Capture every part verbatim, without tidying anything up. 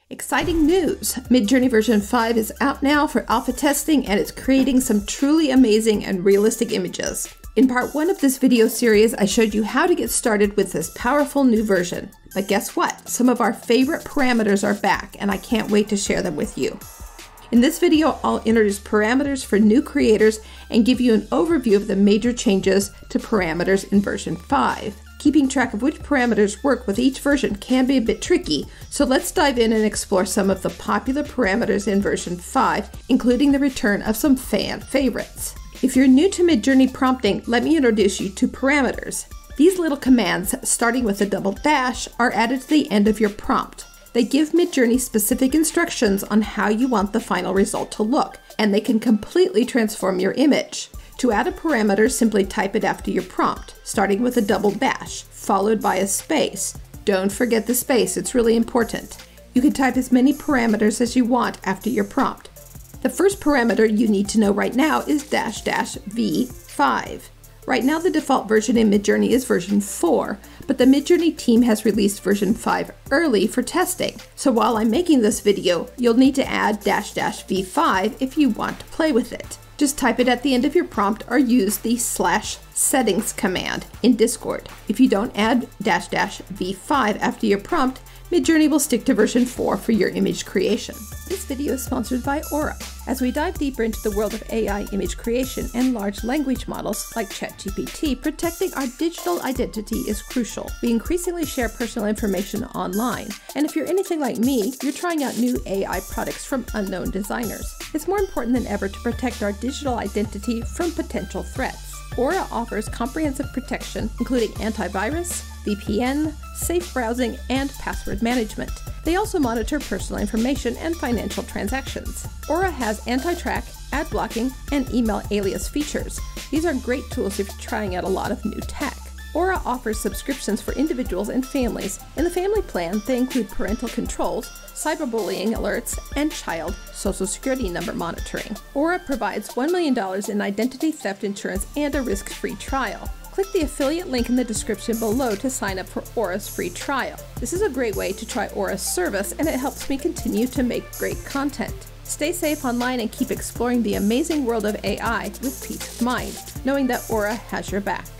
Exciting news! Midjourney version five is out now for alpha testing and it's creating some truly amazing and realistic images. In part one of this video series, I showed you how to get started with this powerful new version. But guess what? Some of our favorite parameters are back and I can't wait to share them with you. In this video, I'll introduce parameters for new creators and give you an overview of the major changes to parameters in version five. Keeping track of which parameters work with each version can be a bit tricky, so let's dive in and explore some of the popular parameters in version five, including the return of some fan favorites. If you're new to Midjourney prompting, let me introduce you to parameters. These little commands, starting with a double dash, are added to the end of your prompt. They give Midjourney specific instructions on how you want the final result to look, and they can completely transform your image. To add a parameter, simply type it after your prompt, starting with a double dash, followed by a space. Don't forget the space, it's really important. You can type as many parameters as you want after your prompt. The first parameter you need to know right now is dash dash v five. Right now the default version in Midjourney is version four, but the Midjourney team has released version five early for testing. So while I'm making this video, you'll need to add dash dash v five if you want to play with it. Just type it at the end of your prompt or use the slash settings command in Discord. If you don't add dash dash v five after your prompt, Midjourney will stick to version four for your image creation. This video is sponsored by Aura. As we dive deeper into the world of A I image creation and large language models like ChatGPT, protecting our digital identity is crucial. We increasingly share personal information online, and if you're anything like me, you're trying out new A I products from unknown designers. It's more important than ever to protect our digital identity from potential threats. Aura offers comprehensive protection, including antivirus, V P N, safe browsing, and password management. They also monitor personal information and financial transactions. Aura has anti-track, ad blocking, and email alias features. These are great tools if you're trying out a lot of new tech. Aura offers subscriptions for individuals and families. In the family plan, they include parental controls, cyberbullying alerts, and child social security number monitoring. Aura provides one million dollars in identity theft insurance and a risk-free trial. Click the affiliate link in the description below to sign up for Aura's free trial. This is a great way to try Aura's service, and it helps me continue to make great content. Stay safe online and keep exploring the amazing world of A I with peace of mind, knowing that Aura has your back.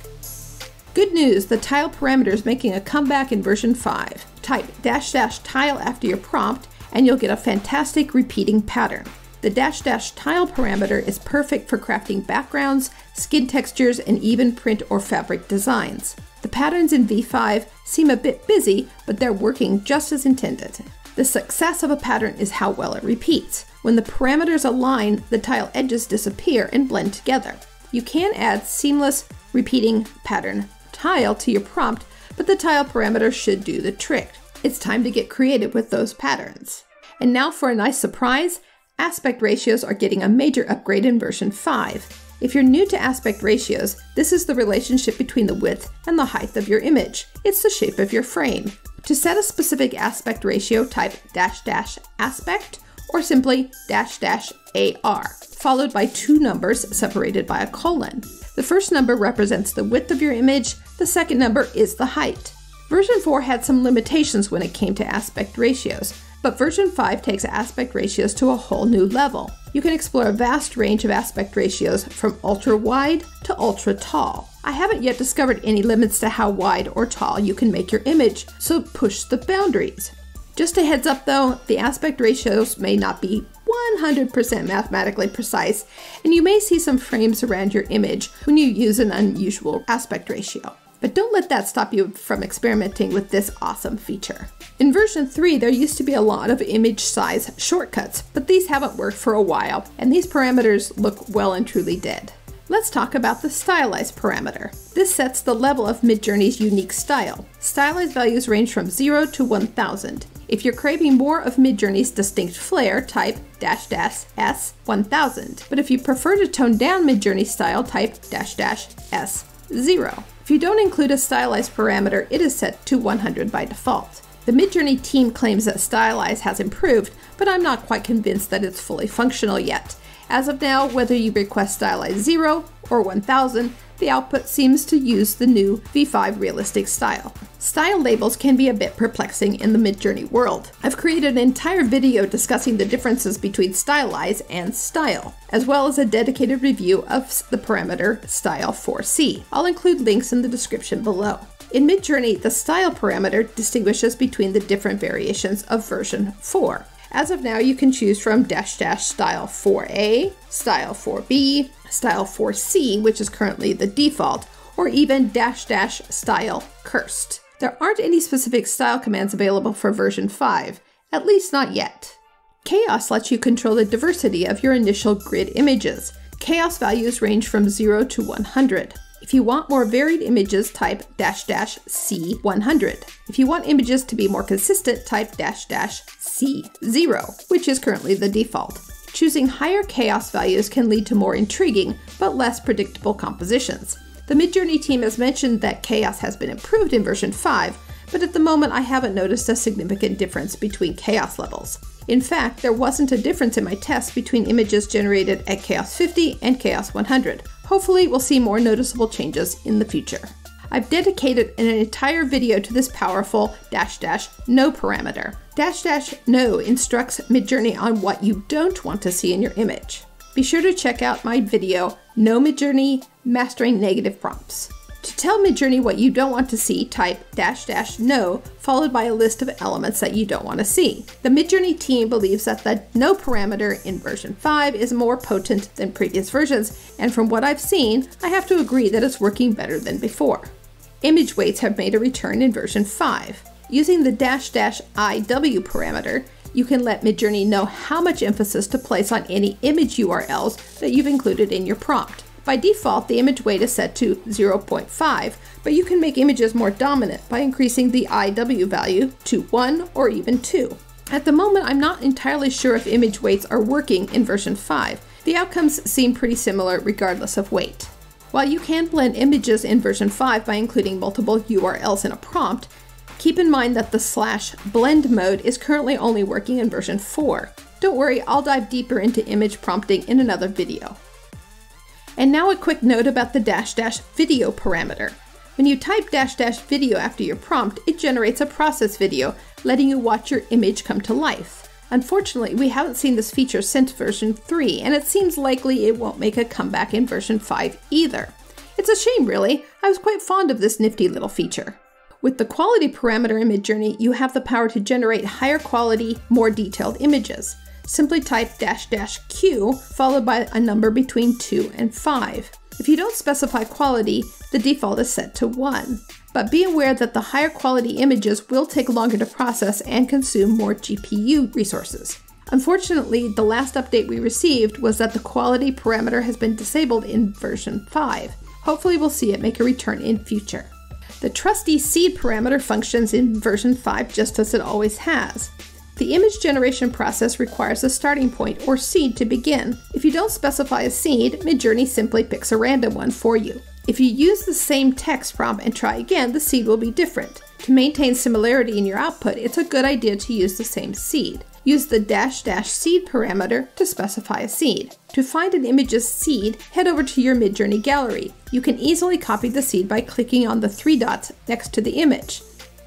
Good news, the tile parameter is making a comeback in version five. Type dash dash tile after your prompt and you'll get a fantastic repeating pattern. The dash dash tile parameter is perfect for crafting backgrounds, skin textures, and even print or fabric designs. The patterns in v five seem a bit busy, but they're working just as intended. The success of a pattern is how well it repeats. When the parameters align, the tile edges disappear and blend together. You can add seamless repeating pattern tile to your prompt, but the tile parameter should do the trick. It's time to get creative with those patterns. And now for a nice surprise, aspect ratios are getting a major upgrade in version five. If you're new to aspect ratios, this is the relationship between the width and the height of your image. It's the shape of your frame. To set a specific aspect ratio, type dash dash aspect or simply dash dash A R, followed by two numbers separated by a colon. The first number represents the width of your image, the second number is the height. Version four had some limitations when it came to aspect ratios, but version five takes aspect ratios to a whole new level. You can explore a vast range of aspect ratios from ultra wide to ultra tall. I haven't yet discovered any limits to how wide or tall you can make your image, so push the boundaries. Just a heads up though, the aspect ratios may not be one hundred percent mathematically precise, and you may see some frames around your image when you use an unusual aspect ratio. But don't let that stop you from experimenting with this awesome feature. In version three, there used to be a lot of image size shortcuts, but these haven't worked for a while, and these parameters look well and truly dead. Let's talk about the stylized parameter. This sets the level of Midjourney's unique style. Stylized values range from zero to one thousand. If you're craving more of Midjourney's distinct flair, type dash dash S one thousand. But if you prefer to tone down Midjourney style, type dash dash S zero. If you don't include a stylized parameter, it is set to one hundred by default. The Midjourney team claims that Stylize has improved, but I'm not quite convinced that it's fully functional yet. As of now, whether you request Stylize zero or one thousand, the output seems to use the new V five realistic style. Style labels can be a bit perplexing in the Midjourney world. I've created an entire video discussing the differences between stylize and style, as well as a dedicated review of the parameter style four C. I'll include links in the description below. In Midjourney, the style parameter distinguishes between the different variations of version four. As of now, you can choose from dash dash style four A, style four B, style four C, which is currently the default, or even dash dash style cursed. There aren't any specific style commands available for version five, at least not yet. Chaos lets you control the diversity of your initial grid images. Chaos values range from zero to one hundred. If you want more varied images, type dash dash C one hundred. If you want images to be more consistent, type dash dash C zero, which is currently the default. Choosing higher chaos values can lead to more intriguing, but less predictable compositions. The Midjourney team has mentioned that chaos has been improved in version five, but at the moment I haven't noticed a significant difference between chaos levels. In fact, there wasn't a difference in my tests between images generated at chaos fifty and chaos one hundred. Hopefully, we'll see more noticeable changes in the future. I've dedicated an entire video to this powerful dash dash no parameter. Dash dash no instructs Midjourney on what you don't want to see in your image. Be sure to check out my video, No Midjourney Mastering Negative Prompts. To tell Midjourney what you don't want to see, type dash dash no, followed by a list of elements that you don't want to see. The Midjourney team believes that the no parameter in version five is more potent than previous versions, and from what I've seen, I have to agree that it's working better than before. Image weights have made a return in version five. Using the dash dash I W parameter, you can let Midjourney know how much emphasis to place on any image U R Ls that you've included in your prompt. By default, the image weight is set to zero point five, but you can make images more dominant by increasing the I W value to one or even two. At the moment, I'm not entirely sure if image weights are working in version five. The outcomes seem pretty similar regardless of weight. While you can blend images in version five by including multiple U R Ls in a prompt, keep in mind that the slash blend mode is currently only working in version four. Don't worry, I'll dive deeper into image prompting in another video. And now a quick note about the dash dash video parameter. When you type dash dash video after your prompt, it generates a process video, letting you watch your image come to life. Unfortunately, we haven't seen this feature since version three, and it seems likely it won't make a comeback in version five either. It's a shame, really. I was quite fond of this nifty little feature. With the quality parameter in Midjourney, you have the power to generate higher quality, more detailed images. Simply type dash dash Q followed by a number between two and five. If you don't specify quality, the default is set to one. But be aware that the higher quality images will take longer to process and consume more G P U resources. Unfortunately, the last update we received was that the quality parameter has been disabled in version five. Hopefully we'll see it make a return in future. The trusty seed parameter functions in version five just as it always has. The image generation process requires a starting point or seed to begin. If you don't specify a seed, Midjourney simply picks a random one for you. If you use the same text prompt and try again, the seed will be different. To maintain similarity in your output, it's a good idea to use the same seed. Use the dash dash seed parameter to specify a seed. To find an image's seed, head over to your Midjourney gallery. You can easily copy the seed by clicking on the three dots next to the image.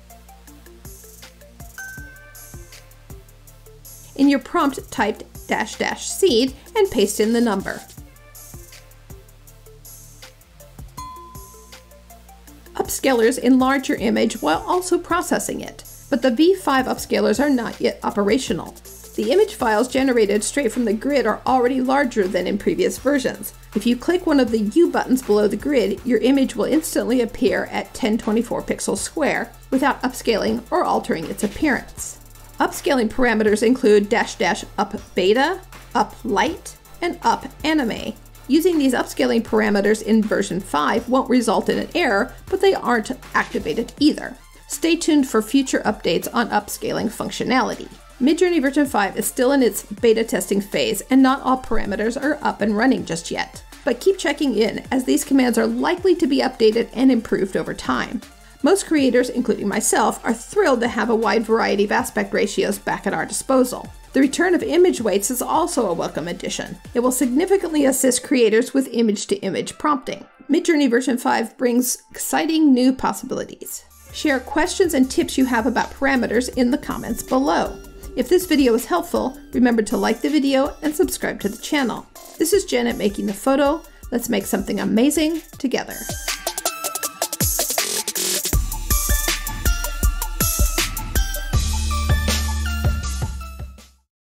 In your prompt, type dash dash seed and paste in the number. Upscalers enlarge your image while also processing it, but the V five upscalers are not yet operational. The image files generated straight from the grid are already larger than in previous versions. If you click one of the U buttons below the grid, your image will instantly appear at ten twenty-four pixels square without upscaling or altering its appearance. Upscaling parameters include dash dash up beta, up light, and up anime. Using these upscaling parameters in version five won't result in an error, but they aren't activated either. Stay tuned for future updates on upscaling functionality. Midjourney version five is still in its beta testing phase, and not all parameters are up and running just yet. But keep checking in, as these commands are likely to be updated and improved over time. Most creators, including myself, are thrilled to have a wide variety of aspect ratios back at our disposal. The return of image weights is also a welcome addition. It will significantly assist creators with image-to-image prompting. Midjourney version five brings exciting new possibilities. Share questions and tips you have about parameters in the comments below. If this video was helpful, remember to like the video and subscribe to the channel. This is Janet making the photo. Let's make something amazing together.